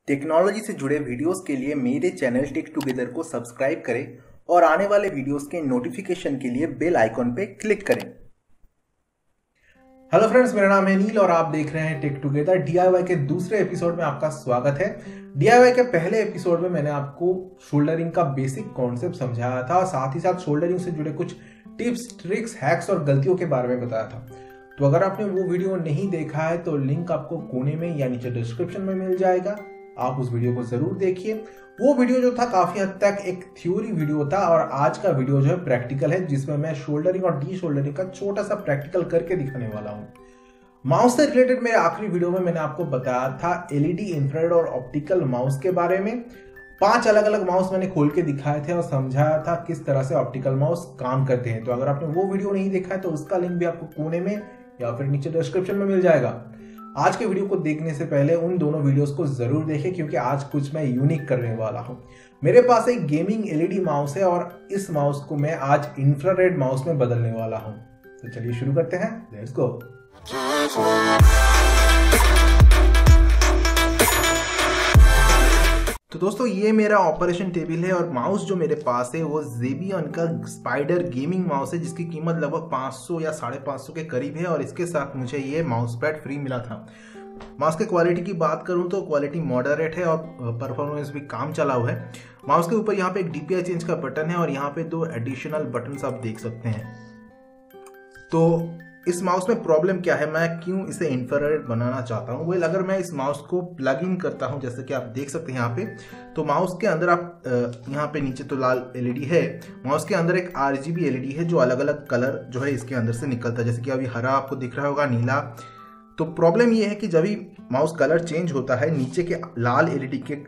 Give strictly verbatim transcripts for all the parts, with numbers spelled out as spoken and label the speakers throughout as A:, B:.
A: Technology से जुड़े videos के लिए मेरे चैनल टेक टुगेदर को सब्सक्राइब करें और आने वाले वीडियोस के नोटिफिकेशन के लिए बेल आइकॉन पे क्लिक करें।
B: हेलो फ्रेंड्स, मेरा नाम है नील और आप देख रहे हैं टेक टुगेदर। डीआईवाई के दूसरे एपिसोड में आपका स्वागत है। डीआईवाई के पहले एपिसोड में मैंने आपको शोल्डरिंग का बेसिक कॉन्सेप्ट समझाया था और साथ ही साथ शोल्डरिंग से जुड़े कुछ टिप्स, ट्रिक्स, हैक्स और गलतियों के बारे में बताया था। तो अगर आपने वो वीडियो नहीं देखा है तो लिंक आपको कोने में या नीचे डिस्क्रिप्शन में मिल जाएगा, आप उस वीडियो को जरूर देखिए। वो वीडियो जो था काफी हद तक एक थ्योरी वीडियो था और आज का वीडियो जो है प्रैक्टिकल है, जिसमें मैं शोल्डरिंग और डी शोल्डरिंग का छोटा सा प्रैक्टिकल करके दिखाने वाला हूँ। माउस से रिलेटेड मेरे आखिरी वीडियो में मैंने आपको बताया था एलईडी, इंफ्रारेड और ऑप्टिकल माउस के बारे में। पांच अलग अलग माउस मैंने खोल के दिखाए थे और समझाया था किस तरह से ऑप्टिकल माउस काम करते हैं। तो अगर आपने वो वीडियो नहीं देखा है तो उसका लिंक भी आपको कोने में या फिर नीचे डिस्क्रिप्शन में मिल जाएगा। आज के वीडियो को देखने से पहले उन दोनों वीडियोस को जरूर देखें, क्योंकि आज कुछ मैं यूनिक करने वाला हूं। मेरे पास एक गेमिंग एलईडी माउस है और इस माउस को मैं आज इंफ्रारेड माउस में बदलने वाला हूं। तो चलिए शुरू करते हैं, लेट्स गो। तो दोस्तों, ये मेरा ऑपरेशन टेबल है और माउस जो मेरे पास है वो जेबियन का स्पाइडर गेमिंग माउस है, जिसकी कीमत लगभग पाँच सौ या साढ़े पाँच सौ के करीब है और इसके साथ मुझे ये माउस पैड फ्री मिला था। माउस के क्वालिटी की बात करूं तो क्वालिटी मॉडरेट है और परफॉर्मेंस भी काम चला हुआ है। माउस के ऊपर यहाँ पे एक डीपीआई चेंज का बटन है और यहाँ पे दो एडिशनल बटन आप देख सकते हैं। तो इस माउस में प्रॉब्लम क्या है, मैं क्यों इसे इंफ्रारेड बनाना चाहता हूँ? वेल, अगर मैं इस माउस को प्लग इन करता हूँ, जैसे कि आप देख सकते हैं यहाँ पे, तो माउस के अंदर आप यहाँ पे नीचे तो लाल एलईडी है, माउस के अंदर एक आरजीबी एलईडी है जो अलग अलग कलर जो है इसके अंदर से निकलता है। जैसे कि अभी हरा आपको दिख रहा होगा, नीला। तो प्रॉब्लम ये है कि जब भी माउस कलर चेंज होता है, नीचे के लाल एलईडी के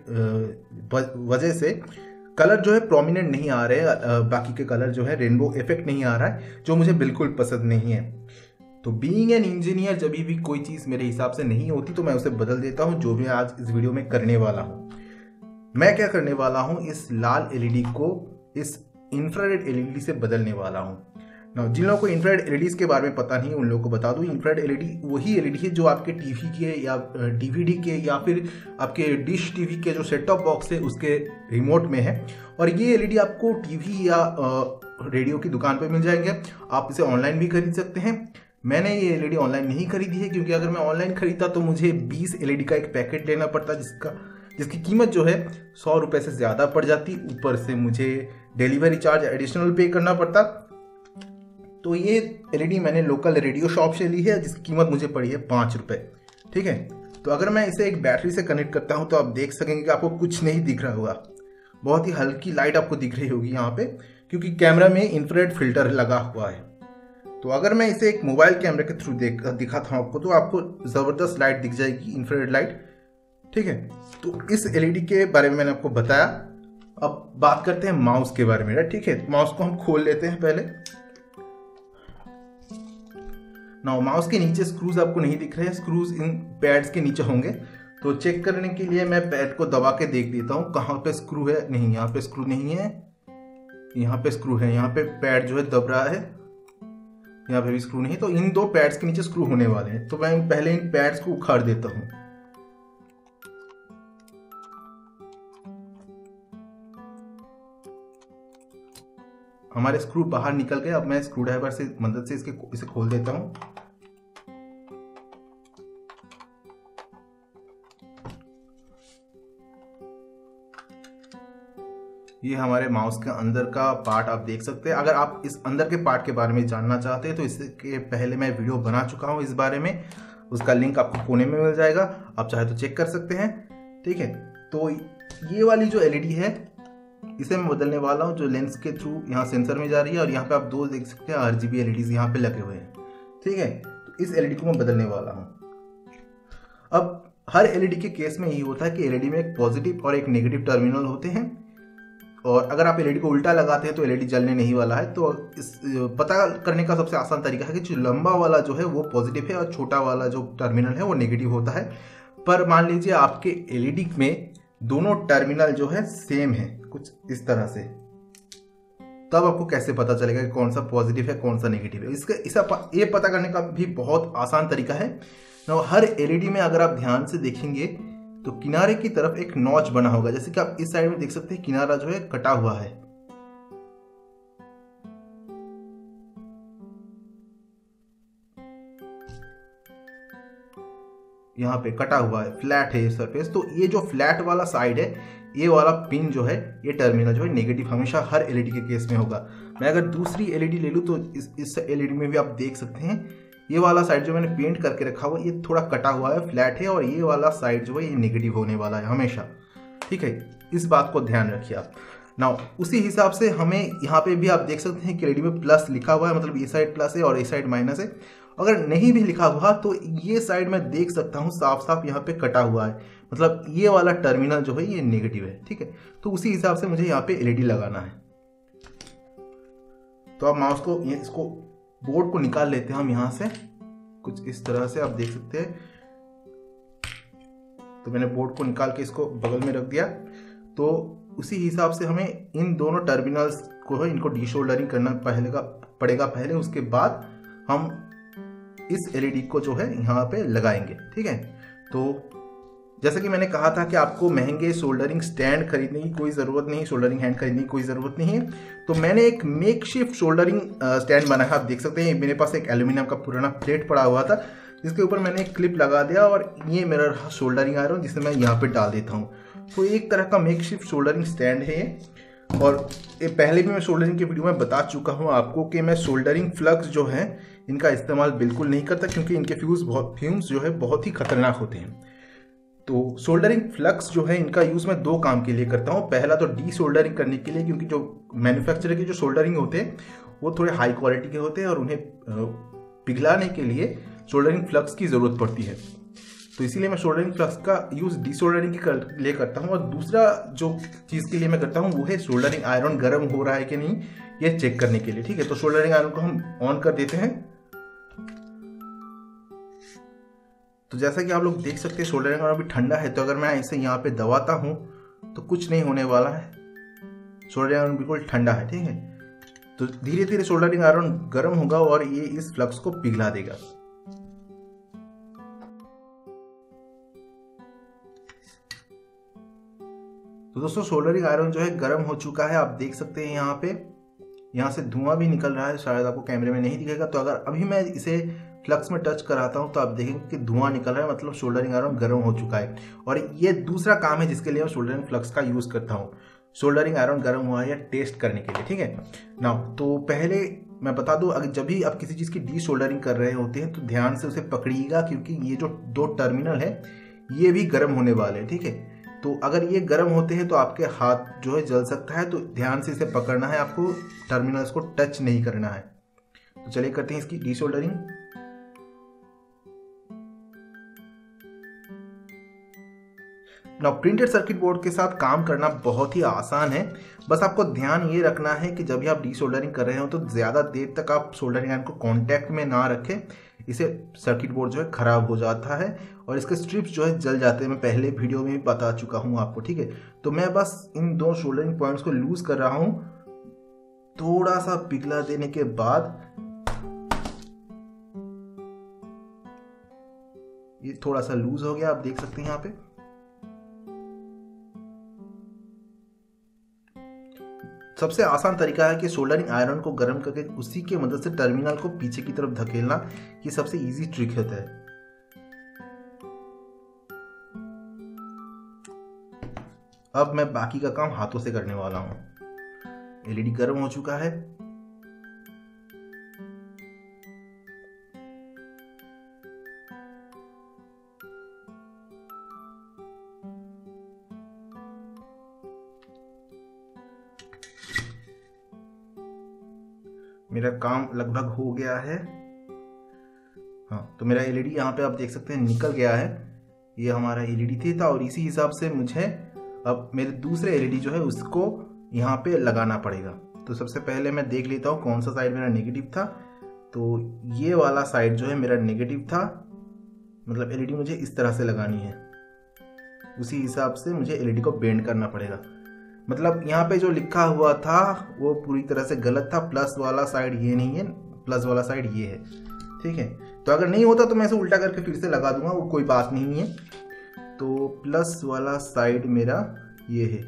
B: वजह से कलर जो है प्रोमिनेंट नहीं आ रहे, बाकी के कलर जो है रेनबो इफेक्ट नहीं आ रहा है, जो मुझे बिल्कुल पसंद नहीं है। तो बीइंग एन इंजीनियर, जब भी कोई चीज़ मेरे हिसाब से नहीं होती तो मैं उसे बदल देता हूं, जो भी आज इस वीडियो में करने वाला हूं। मैं क्या करने वाला हूं, इस लाल एलईडी को इस इंफ्रारेड एलईडी से बदलने वाला हूं। ना, जिन लोगों को इंफ्रारेड एलईडीज के बारे में पता नहीं, उन लोगों को बता दूं, इंफ्रारेड एलईडी वही एलईडी है जो आपके टीवी के या डीवीडी के या फिर आपके डिश टीवी के जो सेट टॉप बॉक्स है उसके रिमोट में है। और ये एलईडी आपको टीवी या रेडियो की दुकान पर मिल जाएंगे। आप इसे ऑनलाइन भी खरीद सकते हैं। मैंने ये एलईडी ऑनलाइन नहीं खरीदी है, क्योंकि अगर मैं ऑनलाइन खरीदता तो मुझे बीस एलईडी का एक पैकेट लेना पड़ता, जिसका जिसकी कीमत जो है सौ रुपये से ज़्यादा पड़ जाती। ऊपर से मुझे डिलीवरी चार्ज एडिशनल पे करना पड़ता। तो ये एलईडी मैंने लोकल रेडियो शॉप से ली है, जिसकी कीमत मुझे पड़ी है पाँच रुपये। ठीक है। तो अगर मैं इसे एक बैटरी से कनेक्ट करता हूँ तो आप देख सकेंगे कि आपको कुछ नहीं दिख रहा होगा, बहुत ही हल्की लाइट आपको दिख रही होगी यहाँ पे, क्योंकि कैमरा में इंफ्रारेड फिल्टर लगा हुआ है। तो अगर मैं इसे एक मोबाइल कैमरे के थ्रू देख दिखाता हूँ आपको, तो आपको ज़बरदस्त लाइट दिख जाएगी, इंफ्रारेड लाइट। ठीक है। तो इस एलईडी के बारे में मैंने आपको बताया। अब बात करते हैं माउस के बारे में। ठीक है, माउस को हम खोल लेते हैं पहले। नाउ, माउस के नीचे स्क्रूज आपको नहीं दिख रहे हैं, स्क्रूज इन पैड्स के नीचे होंगे। तो चेक करने के लिए मैं पैड को दबा के देख देता हूँ कहाँ पे स्क्रू है। नहीं, यहाँ पे स्क्रू नहीं है, यहाँ पे स्क्रू है। यहाँ पे पैड जो है दब रहा है, यहाँ पे भी स्क्रू नहीं। तो इन दो पैड्स के नीचे स्क्रू होने वाले हैं। तो मैं पहले इन पैड्स को उखाड़ देता हूं। हमारे स्क्रू बाहर निकल गए। अब मैं स्क्रू ड्राइवर से मदद से इसके इसे खोल देता हूं। ये हमारे माउस के अंदर का पार्ट आप देख सकते हैं। अगर आप इस अंदर के पार्ट के बारे में जानना चाहते हैं तो इसके पहले मैं वीडियो बना चुका हूं इस बारे में, उसका लिंक आपको कोने में मिल जाएगा, आप चाहे तो चेक कर सकते हैं। ठीक है। तो ये वाली जो एलईडी है इसे मैं बदलने वाला हूं, जो लेंस के थ्रू यहाँ सेंसर में जा रही है। और यहाँ पे आप दो देख सकते हैं आरजीबी एलईडीज यहाँ पे लगे हुए हैं। ठीक है। तो इस एलईडी को मैं बदलने वाला हूँ। अब हर एलईडी के केस में यही होता है कि एलईडी में एक पॉजिटिव और एक नेगेटिव टर्मिनल होते हैं, और अगर आप एलईडी को उल्टा लगाते हैं तो एलईडी जलने नहीं वाला है। तो इस पता करने का सबसे आसान तरीका है कि जो लंबा वाला जो है वो पॉजिटिव है और छोटा वाला जो टर्मिनल है वो नेगेटिव होता है। पर मान लीजिए आपके एलईडी में दोनों टर्मिनल जो है सेम है, कुछ इस तरह से, तब आपको कैसे पता चलेगा कि कौन सा पॉजिटिव है कौन सा नेगेटिव है? इसका इसा ये पता करने का भी बहुत आसान तरीका है। हर एलईडी में अगर आप ध्यान से देखेंगे तो किनारे की तरफ एक नॉच बना होगा, जैसे कि आप इस साइड में देख सकते हैं किनारा जो है कटा हुआ है। यहाँ पे कटा हुआ है, फ्लैट है ये सरफेस। तो ये जो फ्लैट वाला साइड है, ये वाला पिन जो है, ये टर्मिनल जो है नेगेटिव हमेशा हर एलईडी के केस में होगा। मैं अगर दूसरी एलईडी ले लूँ तो इस इस एलईडी में भी आप देख सकते हैं ये वाला साइड जो मैंने पेंट करके रखा हुआ है ये थोड़ा कटा हुआ है, फ्लैट है, और ये वाला साइड जो है ये नेगेटिव होने वाला है हमेशा। ठीक है, इस बात को ध्यान रखिए आप। नाउ उसी हिसाब से हमें यहाँ पे भी आप देख सकते हैं कि एलईडी में प्लस लिखा हुआ है, मतलब ये साइड प्लस है और ये साइड माइनस है। अगर नहीं भी लिखा हुआ तो ये साइड मैं देख सकता हूँ साफ साफ यहाँ पे कटा हुआ है, मतलब ये वाला टर्मिनल जो है ये नेगेटिव है। ठीक है, तो उसी हिसाब से मुझे यहाँ पे एलईडी लगाना है। तो आप माउस को ये इसको बोर्ड को निकाल लेते हैं हम यहाँ से, कुछ इस तरह से आप देख सकते हैं। तो मैंने बोर्ड को निकाल के इसको बगल में रख दिया। तो उसी हिसाब से हमें इन दोनों टर्मिनल्स को है इनको डीशोल्डरिंग करना पहले का पड़ेगा पहले, उसके बाद हम इस एलईडी को जो है यहाँ पे लगाएंगे। ठीक है, तो जैसा कि मैंने कहा था कि आपको महंगे सोल्डरिंग स्टैंड खरीदने की कोई ज़रूरत नहीं, सोल्डरिंग हैंड खरीदने की कोई ज़रूरत नहीं है। तो मैंने एक मेकशिफ्ट सोल्डरिंग स्टैंड बनाया, आप देख सकते हैं। मेरे पास एक एल्यूमिनियम का पुराना प्लेट पड़ा हुआ था जिसके ऊपर मैंने एक क्लिप लगा दिया और ये मेरा सोल्डरिंग आयरन जिसे मैं यहाँ पे डाल देता हूँ। तो एक तरह का मेकशिफ्ट सोल्डरिंग स्टैंड है ये। और ये पहले भी मैं सोल्डरिंग के वीडियो में बता चुका हूँ आपको कि मैं सोल्डरिंग फ्लक्स जो है इनका इस्तेमाल बिल्कुल नहीं करता, क्योंकि इनके फ्यूज बहुत फ्यूम्स जो है बहुत ही खतरनाक होते हैं। तो सोल्डरिंग फ्लक्स जो है इनका यूज़ मैं दो काम के लिए करता हूँ। पहला तो डी सोल्डरिंग करने के लिए, क्योंकि जो मैन्युफैक्चरर के जो सोल्डरिंग होते हैं वो थोड़े हाई क्वालिटी के होते हैं और उन्हें पिघलाने के लिए सोल्डरिंग फ्लक्स की ज़रूरत पड़ती है। तो इसीलिए मैं सोल्डरिंग फ्लक्स का यूज़ डी सोल्डरिंग के लिए करता हूँ। और दूसरा जो चीज़ के लिए मैं करता हूँ वो है सोल्डरिंग आयरन गर्म हो रहा है कि नहीं ये चेक करने के लिए। ठीक है, तो सोल्डरिंग आयरन को हम ऑन कर देते हैं। तो जैसा कि आप लोग देख सकते हैं सोल्डरिंग आयरन अभी ठंडा है, तो अगर मैं इसे यहाँ पे दबाता हूँ तो कुछ नहीं होने वाला है। सोल्डरिंग आयरन बिल्कुल ठंडा है। ठीक है, तो धीरे धीरे सोल्डरिंग आयरन गर्म होगा और ये इस फ्लक्स को पिघला देगा। तो दोस्तों सोल्डरिंग आयरन जो है गर्म हो चुका है, आप देख सकते हैं यहाँ पे, यहाँ से धुआं भी निकल रहा है, शायद आपको कैमरे में नहीं दिखेगा। तो अगर अभी मैं इसे फ्लक्स में टच कराता हूँ तो आप देखेंगे कि धुआं निकल रहा है, मतलब सोल्डरिंग आयरन गर्म हो चुका है। और ये दूसरा काम है जिसके लिए मैं सोल्डरिंग फ्लक्स का यूज़ करता हूँ, सोल्डरिंग आयरन गर्म हुआ है या टेस्ट करने के लिए। ठीक है, नाउ तो पहले मैं बता दूं, अगर जब भी आप किसी चीज़ की डी सोल्डरिंग कर रहे होते हैं तो ध्यान से उसे पकड़िएगा, क्योंकि ये जो दो टर्मिनल है ये भी गर्म होने वाले हैं। ठीक है, तो अगर ये गर्म होते हैं तो आपके हाथ जो है जल सकता है, तो ध्यान से इसे पकड़ना है, आपको टर्मिनल्स को टच नहीं करना है। तो चलिए करते हैं इसकी desoldering. Now printed circuit board के साथ काम करना बहुत ही आसान है। बस आपको ध्यान ये रखना है कि जब भी आप डी सोल्डरिंग कर रहे हो तो ज़्यादा देर तक आप सोल्डरिंग आयरन को कांटेक्ट में ना रखें, इससे सर्किट बोर्ड जो है ख़राब हो जाता है और इसके स्ट्रिप्स जो है जल जाते हैं। मैं पहले वीडियो में भी बता चुका हूँ आपको। ठीक है, तो मैं बस इन दो सोल्डरिंग पॉइंट्स को लूज़ कर रहा हूँ। थोड़ा सा पिघला देने के बाद ये थोड़ा सा लूज हो गया, आप देख सकते हैं यहाँ पे। सबसे आसान तरीका है कि सोल्डरिंग आयरन को गर्म करके उसी की मदद से टर्मिनल को पीछे की तरफ धकेलना, ये सबसे इजी ट्रिक होता है। अब मैं बाकी का काम हाथों से करने वाला हूं। एलईडी गर्म हो चुका है। मेरा काम लगभग हो गया है। हाँ, तो मेरा एलईडी यहाँ पे आप देख सकते हैं निकल गया है। ये हमारा एलईडी थी था और इसी हिसाब से मुझे अब मेरे दूसरे एलईडी जो है उसको यहाँ पे लगाना पड़ेगा। तो सबसे पहले मैं देख लेता हूँ कौन सा साइड मेरा नेगेटिव था। तो ये वाला साइड जो है मेरा नेगेटिव था, मतलब एलईडी मुझे इस तरह से लगानी है। उसी हिसाब से मुझे एलईडी को बेंड करना पड़ेगा। मतलब यहाँ पे जो लिखा हुआ था वो पूरी तरह से गलत था। प्लस वाला साइड ये नहीं है, प्लस वाला साइड ये है। ठीक है, तो अगर नहीं होता तो मैं इसे उल्टा करके फिर से लगा दूंगा, वो कोई बात नहीं है। तो प्लस वाला साइड मेरा ये है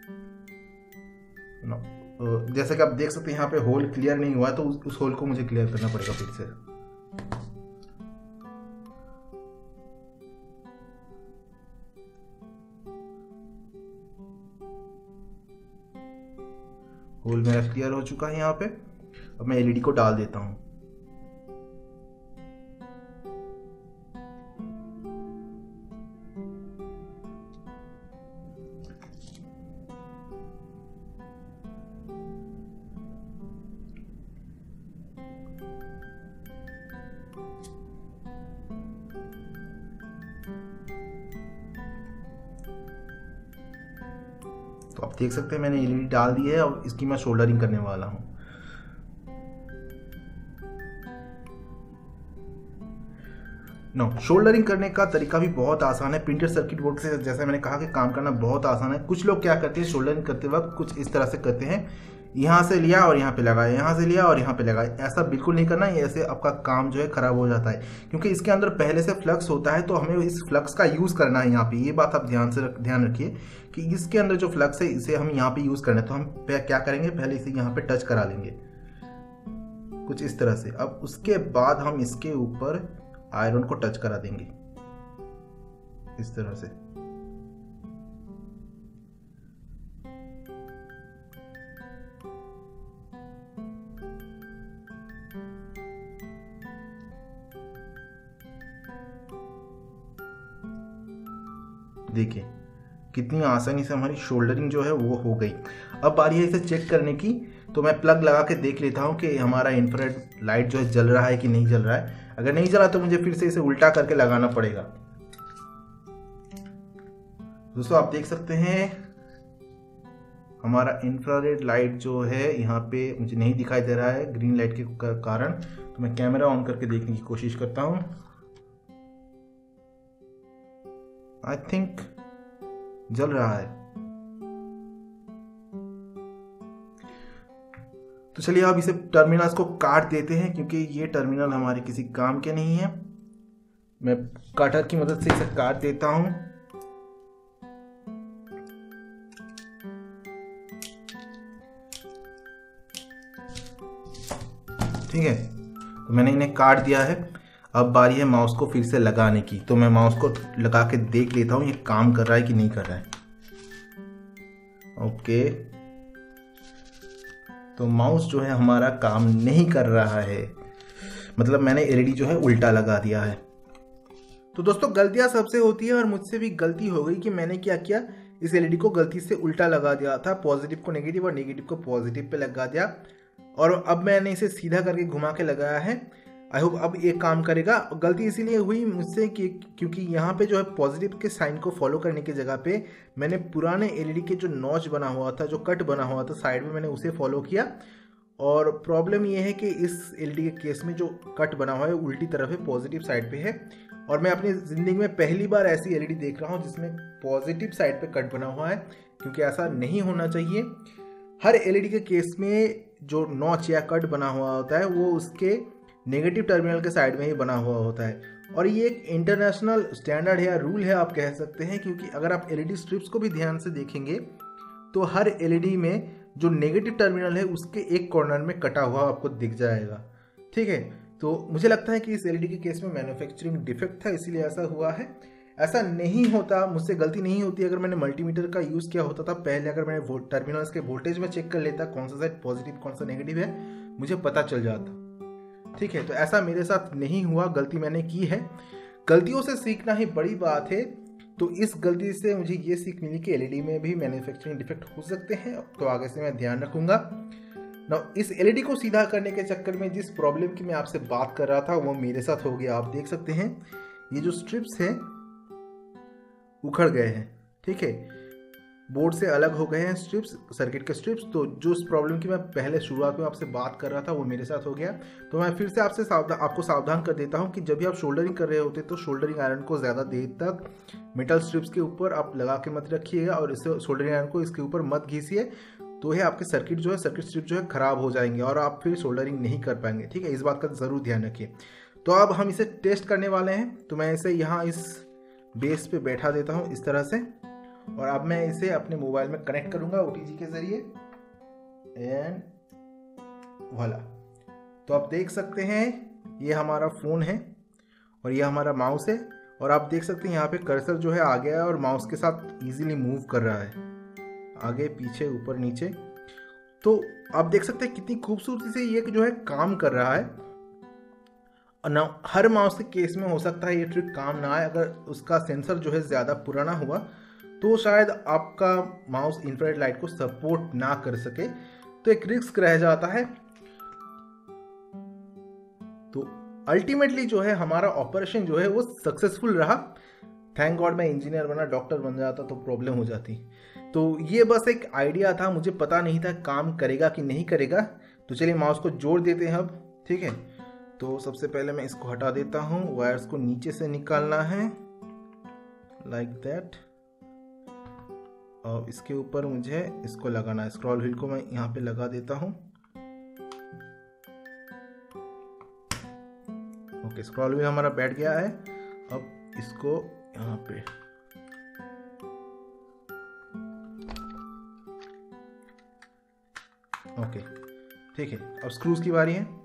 B: ना। जैसे कि आप देख सकते हैं यहाँ पे होल क्लियर नहीं हुआ, तो उस, उस होल को मुझे क्लियर करना पड़ेगा फिर से। होल मेरा क्लियर हो चुका है यहाँ पे। अब मैं एलईडी को डाल देता हूँ। तो आप देख सकते हैं मैंने एलईडी डाल दी है और इसकी मैं सोल्डरिंग करने वाला हूँ। नो शोल्डरिंग करने का तरीका भी बहुत आसान है। प्रिंटेड सर्किट बोर्ड से जैसे मैंने कहा कि काम करना बहुत आसान है। कुछ लोग क्या करते हैं शोल्डरिंग करते वक्त कुछ इस तरह से करते हैं, यहाँ से लिया और यहाँ पे लगाया, यहाँ से लिया और यहाँ पे लगाया। ऐसा बिल्कुल नहीं करना, ऐसे आपका काम जो है खराब हो जाता है, क्योंकि इसके अंदर पहले से फ्लक्स होता है, तो हमें इस फ्लक्स का यूज़ करना है यहाँ पे। ये बात आप ध्यान से रख, ध्यान रखिए कि इसके अंदर जो फ्लक्स है इसे हम यहाँ पे यूज़ करना है। तो हम क्या करेंगे, पहले इसे यहाँ पे टच करा लेंगे कुछ इस तरह से। अब उसके बाद हम इसके ऊपर आयरन को टच करा देंगे इस तरह से। देखिए कितनी आसानी से हमारी शोल्डरिंग जो है वो हो गई। अब बारी है इसे चेक करने की, तो मैं प्लग लगा के देख लेता हूँ कि हमारा इंफ्रारेड लाइट जो है जल रहा है कि नहीं जल रहा है। अगर नहीं जला तो मुझे फिर से इसे उल्टा करके लगाना पड़ेगा। दोस्तों आप देख सकते हैं हमारा इंफ्रारेड लाइट जो है यहाँ पे मुझे नहीं दिखाई दे रहा है ग्रीन लाइट के कारण। तो मैं कैमरा ऑन करके देखने की कोशिश करता हूँ। आई थिंक जल रहा है। तो चलिए अब इसे टर्मिनल्स को काट देते हैं, क्योंकि ये टर्मिनल हमारे किसी काम के नहीं है। मैं कटर की मदद से इसे काट देता हूं। ठीक है, तो मैंने इन्हें काट दिया है। अब बारी है माउस को फिर से लगाने की। तो मैं माउस को लगा के देख लेता हूं ये काम कर रहा है कि नहीं कर रहा है। ओके, तो माउस जो है हमारा काम नहीं कर रहा है, मतलब मैंने एलईडी जो है उल्टा लगा दिया है। तो दोस्तों गलतियां सबसे होती है और मुझसे भी गलती हो गई कि मैंने क्या किया, इस एलईडी को गलती से उल्टा लगा दिया था। पॉजिटिव को नेगेटिव और नेगेटिव को पॉजिटिव पे लगा दिया, और अब मैंने इसे सीधा करके घुमा के लगाया है। आई होप अब ये काम करेगा। गलती इसीलिए हुई मुझसे कि क्योंकि यहाँ पे जो है पॉजिटिव के साइन को फॉलो करने की जगह पे मैंने पुराने एलईडी के जो नॉच बना हुआ था, जो कट बना हुआ था साइड में, मैंने उसे फॉलो किया। और प्रॉब्लम ये है कि इस एलईडी के केस में जो कट बना हुआ है उल्टी तरफ है, पॉजिटिव साइड पे है। और मैं अपनी ज़िंदगी में पहली बार ऐसी एलईडी देख रहा हूँ जिसमें पॉजिटिव साइड पे कट बना हुआ है, क्योंकि ऐसा नहीं होना चाहिए। हर एलईडी के केस में जो नॉच या कट बना हुआ होता है वो उसके नेगेटिव टर्मिनल के साइड में ही बना हुआ होता है। और ये एक इंटरनेशनल स्टैंडर्ड है या रूल है आप कह सकते हैं, क्योंकि अगर आप एलईडी स्ट्रिप्स को भी ध्यान से देखेंगे तो हर एलईडी में जो नेगेटिव टर्मिनल है उसके एक कॉर्नर में कटा हुआ आपको दिख जाएगा। ठीक है, तो मुझे लगता है कि इस एलईडी के केस में मैन्युफैक्चरिंग डिफेक्ट था, इसीलिए ऐसा हुआ है। ऐसा नहीं होता, मुझसे गलती नहीं होती अगर मैंने मल्टीमीटर का यूज़ किया होता था पहले। अगर मैंने टर्मिनल्स के वोल्टेज में चेक कर लेता कौन सा साइड पॉजिटिव कौन सा नेगेटिव है, मुझे पता चल जाता। ठीक है, तो ऐसा मेरे साथ नहीं हुआ, गलती मैंने की है। गलतियों से सीखना ही बड़ी बात है। तो इस गलती से मुझे ये सीख मिली कि एलईडी में भी मैन्युफैक्चरिंग डिफेक्ट हो सकते हैं, तो आगे से मैं ध्यान रखूंगा। ना इस एलईडी को सीधा करने के चक्कर में जिस प्रॉब्लम की मैं आपसे बात कर रहा था वो मेरे साथ हो गया। आप देख सकते हैं ये जो स्ट्रिप्स हैं उखड़ गए हैं। ठीक है, बोर्ड से अलग हो गए हैं स्ट्रिप्स, सर्किट के स्ट्रिप्स। तो जो इस प्रॉब्लम की मैं पहले शुरुआत में आपसे बात कर रहा था वो मेरे साथ हो गया। तो मैं फिर से आपसे सावधान आपको सावधान कर देता हूं कि जब भी आप शोल्डरिंग कर रहे होते तो शोल्डरिंग आयरन को ज़्यादा देर तक मेटल स्ट्रिप्स के ऊपर आप लगा के मत रखिएगा, और इसे शोल्डरिंग आयरन को इसके ऊपर मत घिसिए। तो ये आपके सर्किट जो है सर्किट स्ट्रिप जो है ख़राब हो जाएंगे और आप फिर शोल्डरिंग नहीं कर पाएंगे। ठीक है, इस बात का ज़रूर ध्यान रखिए। तो अब हम इसे टेस्ट करने वाले हैं। तो मैं इसे यहाँ इस बेस पे बैठा देता हूँ इस तरह से, और अब मैं इसे अपने मोबाइल में कनेक्ट करूँगा ओ टी जी के ज़रिए एंड वाला। तो आप देख सकते हैं ये हमारा फ़ोन है और ये हमारा माउस है, और आप देख सकते हैं यहाँ पे कर्सर जो है आ गया है और माउस के साथ इजीली मूव कर रहा है, आगे पीछे ऊपर नीचे। तो आप देख सकते हैं कितनी खूबसूरती से ये जो है काम कर रहा है। ना हर माउस के केस में हो सकता है ये ट्रिक काम ना आए, अगर उसका सेंसर जो है ज़्यादा पुराना हुआ तो शायद आपका माउस इंफ्रारेड लाइट को सपोर्ट ना कर सके, तो एक रिस्क रह जाता है। तो अल्टीमेटली जो है हमारा ऑपरेशन जो है वो सक्सेसफुल रहा। थैंक गॉड मैं इंजीनियर बना, डॉक्टर बन जाता तो प्रॉब्लम हो जाती। तो ये बस एक आइडिया था, मुझे पता नहीं था काम करेगा कि नहीं करेगा। तो चलिए माउस को जोड़ देते हैं अब, ठीक है। तो सबसे पहले मैं इसको हटा देता हूँ, वायर्स को नीचे से निकालना है लाइक दैट, और इसके ऊपर मुझे इसको लगाना है। स्क्रॉल व्हील को मैं यहाँ पे लगा देता हूँ। ओके, स्क्रॉल व्हील हमारा बैठ गया है। अब इसको यहाँ पे ओके, ठीक है। अब स्क्रूज की बारी है।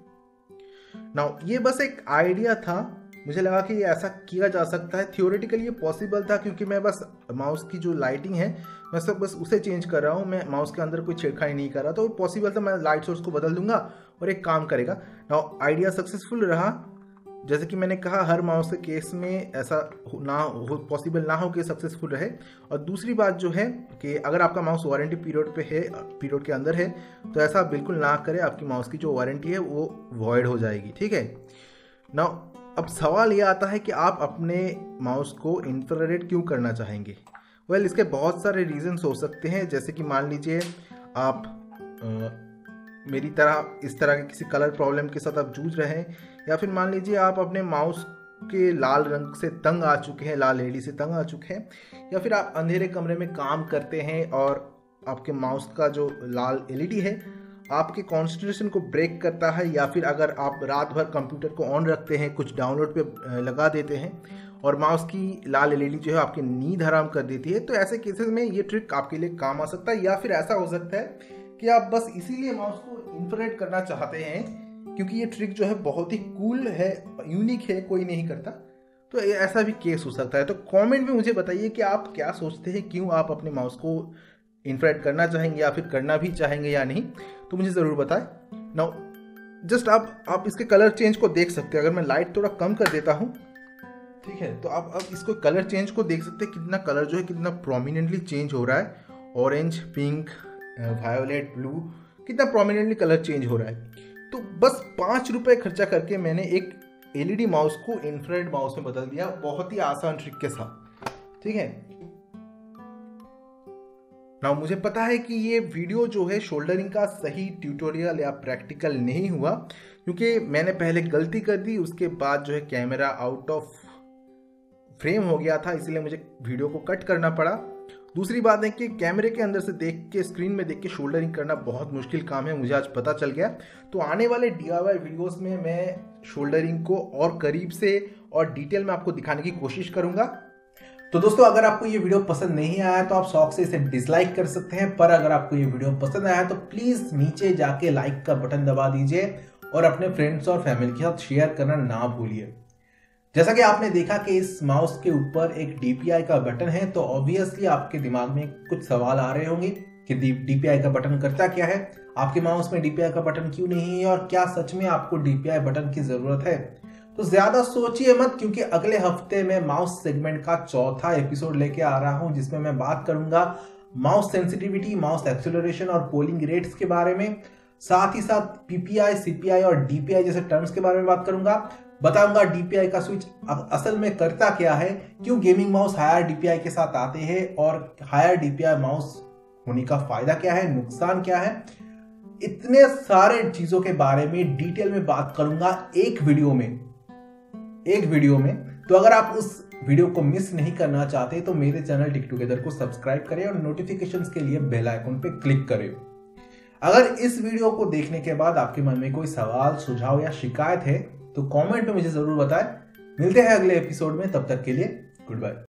B: नाउ ये बस एक आइडिया था, मुझे लगा कि ये ऐसा किया जा सकता है। थियोरेटिकली ये पॉसिबल था क्योंकि मैं बस माउस की जो लाइटिंग है मैं सब बस उसे चेंज कर रहा हूँ, मैं माउस के अंदर कोई छेड़खानी नहीं कर रहा। तो पॉसिबल था, मैं लाइट सोर्स को बदल दूंगा और एक काम करेगा। नाउ आइडिया सक्सेसफुल रहा। जैसे कि मैंने कहा हर माउस के केस में ऐसा ना हो, पॉसिबल ना हो कि सक्सेसफुल रहे। और दूसरी बात जो है कि अगर आपका माउस वारंटी पीरियड पे है, पीरियड के अंदर है, तो ऐसा बिल्कुल ना करें, आपकी माउस की जो वारंटी है वो वॉइड हो जाएगी, ठीक है। नाउ अब सवाल ये आता है कि आप अपने माउस को इंफ्रारेड क्यों करना चाहेंगे। वेल well, इसके बहुत सारे रीजंस हो सकते हैं। जैसे कि मान लीजिए आप आ, मेरी तरह इस तरह के किसी कलर प्रॉब्लम के साथ आप जूझ रहे हैं, या फिर मान लीजिए आप अपने माउस के लाल रंग से तंग आ चुके हैं, लाल एलईडी से तंग आ चुके हैं, या फिर आप अंधेरे कमरे में काम करते हैं और आपके माउस का जो लाल एलईडी है आपके कंसंट्रेशन को ब्रेक करता है, या फिर अगर आप रात भर कंप्यूटर को ऑन रखते हैं, कुछ डाउनलोड पे लगा देते हैं और माउस की लाल एलईडी जो है आपकी नींद हराम कर देती है। तो ऐसे केसेस में ये ट्रिक आपके लिए काम आ सकता है। या फिर ऐसा हो सकता है कि आप बस इसीलिए माउस को इंफ्रारेड करना चाहते हैं क्योंकि ये ट्रिक जो है बहुत ही कूल है, यूनिक है, कोई नहीं करता। तो ऐसा भी केस हो सकता है। तो कमेंट में मुझे बताइए कि आप क्या सोचते हैं, क्यों आप अपने माउस को इंफ्रारेड करना चाहेंगे या फिर करना भी चाहेंगे या नहीं, तो मुझे ज़रूर बताएं। नाउ जस्ट आप आप इसके कलर चेंज को देख सकते हैं। अगर मैं लाइट थोड़ा कम कर देता हूँ, ठीक है, तो आप अब इसको कलर चेंज को देख सकते हैं, कितना कलर जो है कितना प्रोमिनेंटली चेंज हो रहा है। ऑरेंज, पिंक, वायोलेट, ब्लू, कितना प्रोमिनेंटली कलर चेंज हो रहा है। तो बस पाँच रुपये खर्चा करके मैंने एक एलईडी माउस को इंफ्रारेड माउस में बदल दिया, बहुत ही आसान ट्रिक के साथ, ठीक है। नाउ मुझे पता है कि ये वीडियो जो है शोल्डरिंग का सही ट्यूटोरियल या प्रैक्टिकल नहीं हुआ, क्योंकि मैंने पहले गलती कर दी, उसके बाद जो है कैमरा आउट ऑफ फ्रेम हो गया था, इसलिए मुझे वीडियो को कट करना पड़ा। दूसरी बात है कि कैमरे के अंदर से देख के, स्क्रीन में देख के शोल्डरिंग करना बहुत मुश्किल काम है, मुझे आज पता चल गया। तो आने वाले डीआईवाई वीडियोस में मैं शोल्डरिंग को और करीब से और डिटेल में आपको दिखाने की कोशिश करूंगा। तो दोस्तों अगर आपको ये वीडियो पसंद नहीं आया तो आप शौक से इसे डिसलाइक कर सकते हैं, पर अगर आपको ये वीडियो पसंद आया तो प्लीज नीचे जाके लाइक का बटन दबा दीजिए और अपने फ्रेंड्स और फैमिली के साथ शेयर करना ना भूलिए। जैसा कि आपने देखा कि इस माउस के ऊपर एक डीपीआई का बटन है, तो ऑब्वियसली आपके दिमाग में कुछ सवाल आ रहे होंगे कि डीपीआई का बटन करता क्या है, आपके माउस में डीपीआई का बटन क्यों नहीं है, और क्या सच में आपको डीपीआई बटन की जरूरत है। तो ज्यादा सोचिए मत, क्योंकि अगले हफ्ते में माउस सेगमेंट का चौथा एपिसोड लेके आ रहा हूं, जिसमें मैं बात करूंगा माउस सेंसिटिविटी, माउस एक्सेलरेशन और पोलिंग रेट्स के बारे में। साथ ही साथ पीपीआई, सीपीआई और डीपीआई जैसे टर्म्स के बारे में बात करूंगा। बताऊंगा डीपीआई का स्विच असल में करता क्या है, क्यों गेमिंग माउस हायर डीपीआई के साथ आते हैं, और हायर डीपीआई माउस होने का फायदा क्या है, नुकसान क्या है। इतने सारे चीजों के बारे में डिटेल में बात करूंगा एक वीडियो में एक वीडियो में तो अगर आप उस वीडियो को मिस नहीं करना चाहते तो मेरे चैनल टिक टुगेदर को सब्सक्राइब करें और नोटिफिकेशंस के लिए बेल आइकन पे क्लिक करें। अगर इस वीडियो को देखने के बाद आपके मन में कोई सवाल, सुझाव या शिकायत है तो कमेंट में मुझे जरूर बताएं। मिलते हैं अगले एपिसोड में, तब तक के लिए गुड बाय।